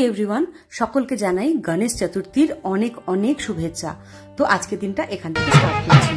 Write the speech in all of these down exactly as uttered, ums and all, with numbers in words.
Everyone, সকলকে জানাই গণেশ চতুর্থীর অনেক অনেক শুভেচ্ছা। তো আজকের দিনটা এখান থেকে স্টার্ট করছি।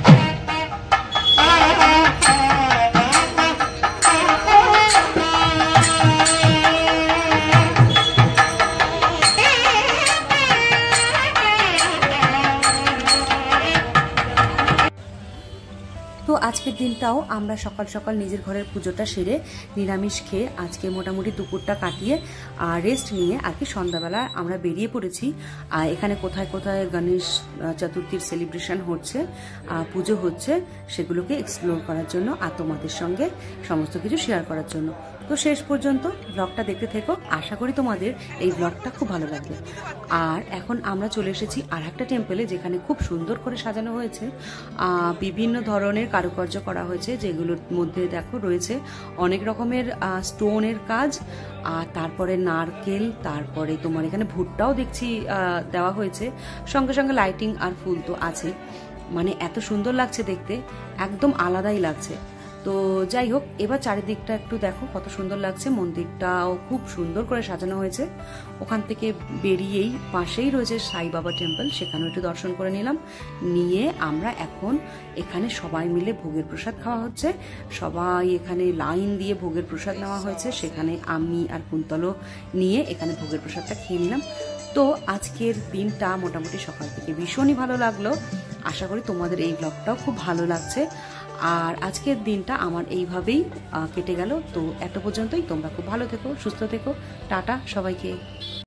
তো আজকের দিনটাও আমরা সকাল সকাল নিজের ঘরের পুজোটা সেরে নিরামিষ খেয়ে আজকে মোটামুটি দুপুরটা কাটিয়ে রেস্ট নিয়ে আর কি সন্ধ্যাবেলা আমরা বেরিয়ে পড়েছি। আর এখানে কোথায় কোথায় গণেশ চতুর্থীর সেলিব্রেশন হচ্ছে, পুজো হচ্ছে, সেগুলোকে এক্সপ্লোর করার জন্য আর তোমাদের সঙ্গে সমস্ত কিছু শেয়ার করার জন্য। তো শেষ পর্যন্ত ব্লগটা দেখতে থেকো, আশা করি তোমাদের এই ব্লগটা খুব ভালো লাগবে। আর এখন আমরা চলে এসেছি আর একটা টেম্পলে, যেখানে খুব সুন্দর করে সাজানো হয়েছে, বিভিন্ন ধরনের কারুকার্য করা হয়েছে, যেগুলোর মধ্যে দেখো রয়েছে অনেক রকমের স্টোনের কাজ, আর তারপরে নারকেল, তারপরে তোমার এখানে ভুট্টাও দেখছি দেওয়া হয়েছে, সঙ্গে সঙ্গে লাইটিং আর ফুল তো আছে। মানে এত সুন্দর লাগছে দেখতে, একদম আলাদাই লাগছে। তো যাই হোক, এবার চারিদিকটা একটু দেখো কত সুন্দর লাগছে, মন্দিরটাও খুব সুন্দর করে সাজানো হয়েছে। ওখান থেকে বেরিয়েই পাশেই রয়েছে সাই বাবা টেম্পল, সেখানেও একটু দর্শন করে নিলাম। নিয়ে আমরা এখন এখানে সবাই মিলে ভোগের প্রসাদ খাওয়া হচ্ছে, সবাই এখানে লাইন দিয়ে ভোগের প্রসাদ নেওয়া হয়েছে, সেখানে আমি আর কুন্তলও নিয়ে এখানে ভোগের প্রসাদটা খেয়ে নিলাম। তো আজকের দিনটা মোটামুটি সকাল থেকে ভীষণই ভালো লাগলো, আশা করি তোমাদের এই ব্লগটাও খুব ভালো লাগছে। আর আজকের দিনটা আমার এইভাবেই কেটে গেল। তো এত পর্যন্তই, তোমরা খুব ভালো থেকো, সুস্থ থেকো, টাটা সবাইকে।